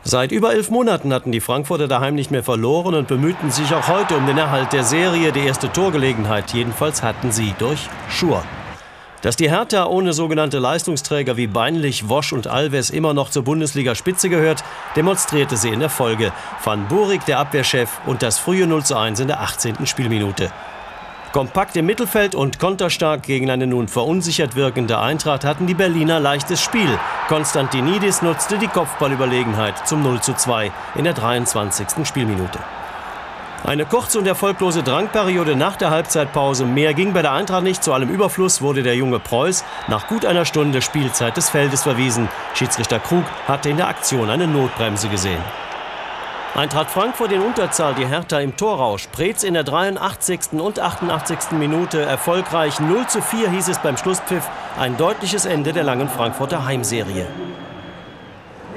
Seit über 11 Monaten hatten die Frankfurter daheim nicht mehr verloren und bemühten sich auch heute um den Erhalt der Serie. Die erste Torgelegenheit jedenfalls hatten sie durch Schur. Dass die Hertha ohne sogenannte Leistungsträger wie Beinlich, Wosch und Alves immer noch zur Bundesliga-Spitze gehört, demonstrierte sie in der Folge. Van Burik, der Abwehrchef, und das frühe 0:1 in der 18. Spielminute. Kompakt im Mittelfeld und konterstark gegen eine nun verunsichert wirkende Eintracht hatten die Berliner leichtes Spiel. Konstantinidis nutzte die Kopfballüberlegenheit zum 0:2 in der 23. Spielminute. Eine kurze und erfolglose Drangperiode nach der Halbzeitpause. Mehr ging bei der Eintracht nicht. Zu allem Überfluss wurde der junge Preuß nach gut einer Stunde Spielzeit des Feldes verwiesen. Schiedsrichter Krug hatte in der Aktion eine Notbremse gesehen. Eintracht Frankfurt in Unterzahl, die Hertha im Torrausch. Preetz in der 83. und 88. Minute erfolgreich. 0:4 hieß es beim Schlusspfiff. Ein deutliches Ende der langen Frankfurter Heimserie.